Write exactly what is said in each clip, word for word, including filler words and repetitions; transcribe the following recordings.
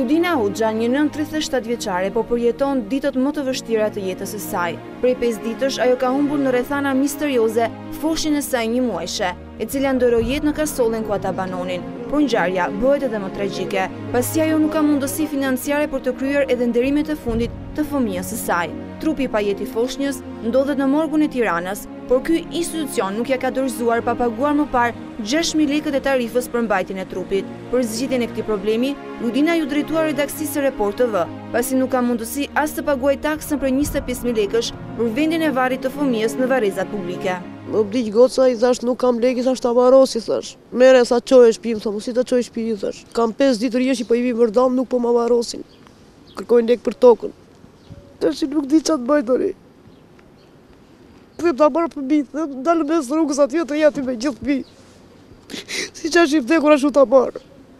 Rudina Hoxha, një nënë tridhjetë e shtatë vjeçare, po përjeton ditët më të vështira të jetës së saj. Prej pesë ditësh, ajo ka humbur në rrethana misterioze foshin e saj një muajshe, e cila ndoroi jetë në kasollin ku ata banonin. Por ngjarja bëhet edhe më tragjike, pasi ajo nuk ka mundësi financiare për të kryer edhe nderimet e fundit të fëmijës së saj. Trupi pa jetë i foshnjës ndodhet në morgun e Tiranës, por ky institucion nuk ja ka dorëzuar pa paguar më parë gjashtë mijë lekët e tarifës për mbajtjen e trupit. Për zgjidhjen e këtij problemi, Rudina ju drejtua redaksisë Report T V, pasi nuk ka mundësi as të paguajë taksën për njëzet e pesë mijë lekësh për vendin e varrit të fëmijës në varrezat publike. Më blig goca, i thash nuk kam lek, i thash ta varosi, thash. Mere sa qoj e shpi, më thonë, si ta qoj e shpi, i thash. Kam pesë ditë rjeshi, po i vi vërdam, nuk po ma varosin. Kërkojnë lek për tokën. Të shi nuk di qatë bëjt, dori. Dhe ta marë për bitë, dhe dalë mes rrugës atje të jeti me gjithë bi. Si që është i vdekur ashtu ta marë.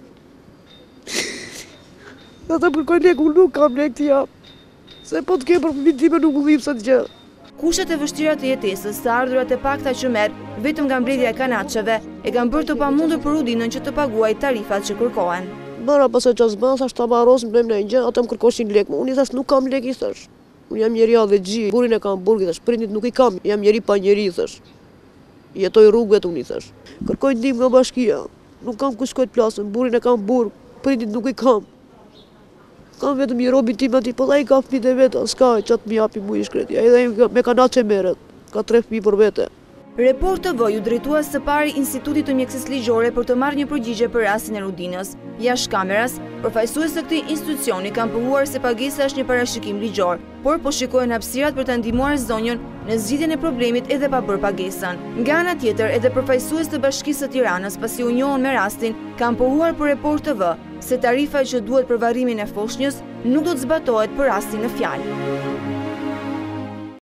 Dhe ta kërkojnë lek, unë nuk kam lek të japë. Se po të kemë për për bitë time nuk u dhim se të gjë. Kushtet e vështira të jetesës, të ardhurat e pakta që merë vetëm nga mbledhja e kanaçeve, e kanë bërë të pamundur për Rudinën që të paguajë tarifat që kërkohen. Bëra pasë që zbën, thash ta varosin, blem në gjë, ata më kërkoshin lek, unë i thash nuk kam lek, i thash. Unë jam njeri dhe gji, burin e kam burg, i thash, prindit nuk i kam, jam njeri pa njeri, i thash. Jetoj rrugëve të unë, i thash. Kërkoj ndihmë nga bashkia, nuk kam ku shkoj të plasën, burin e kam burg, prindit nuk i kam. Kam vetëm një robin tim ati, po dhe i ka fëmijët e vetë, s'ka që atë mi hapi mu i shkreti, a edhe me kanaçe meret, ka tre fëmijë për vete. Report T V ju drejtua së pari Institutit të Mjekësisë Ligjore për të marrë një përgjigje për rastin e Rudinës. Jashtë kameras, përfaqësues të këtij institucioni kanë pohuar se pagesa është një parashikim ligjor, por po shikohen hapësirat për ta ndihmuar zonjën në zgjidhjen e problemit edhe pa bërë pagesën. Nga ana tjetër, edhe përfaqësues të Bashkisë së Tiranës, pasi u njohën me rastin, kanë pohuar për Report T V se tarifa që duhet për varrimin e foshnjës nuk do të zbatohet për rastin në fjalë.